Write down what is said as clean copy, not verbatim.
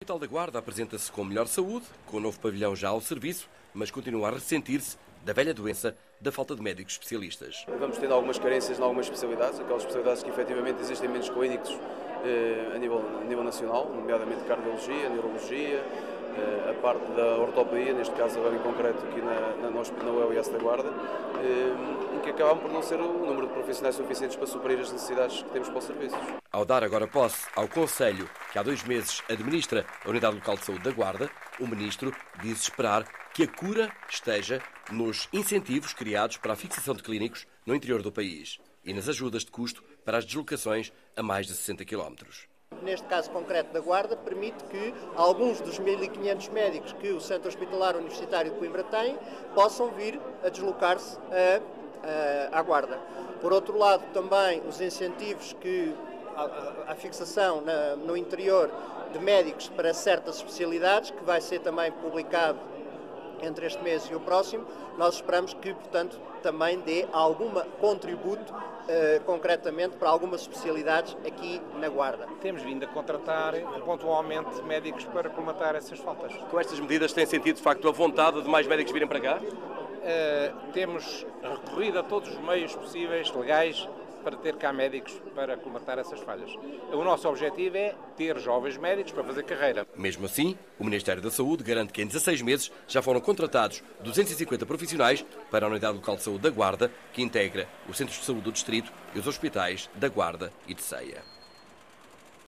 O Hospital da Guarda apresenta-se com melhor saúde, com o novo pavilhão já ao serviço, mas continua a ressentir-se da velha doença da falta de médicos especialistas. Vamos tendo algumas carências em algumas especialidades, aquelas especialidades que efetivamente existem menos clínicos a nível nacional, nomeadamente cardiologia, neurologia, a parte da ortopedia, neste caso agora em concreto aqui na UES da Guarda, em que acabam por não ser o número de profissionais suficientes para suprir as necessidades que temos para os serviços. Ao dar agora posse ao Conselho, que há 2 meses administra a Unidade Local de Saúde da Guarda, o Ministro diz esperar que a cura esteja nos incentivos criados para a fixação de clínicos no interior do país e nas ajudas de custo para as deslocações a mais de 60 km. Neste caso concreto da Guarda, permite que alguns dos 1.500 médicos que o Centro Hospitalar Universitário de Coimbra tem possam vir a deslocar-se à Guarda. Por outro lado, também os incentivos que a fixação no interior de médicos para certas especialidades, que vai ser também publicado entre este mês e o próximo, nós esperamos que, portanto, também dê algum contributo concretamente para algumas especialidades aqui na Guarda. Temos vindo a contratar pontualmente médicos para colmatar essas faltas. Com estas medidas tem sentido, de facto, a vontade de mais médicos virem para cá? Temos recorrido a todos os meios possíveis, legais, para ter cá médicos para colmatar essas falhas. O nosso objetivo é ter jovens médicos para fazer carreira. Mesmo assim, o Ministério da Saúde garante que em 16 meses já foram contratados 250 profissionais para a Unidade Local de Saúde da Guarda, que integra os Centros de Saúde do Distrito e os hospitais da Guarda e de Ceia.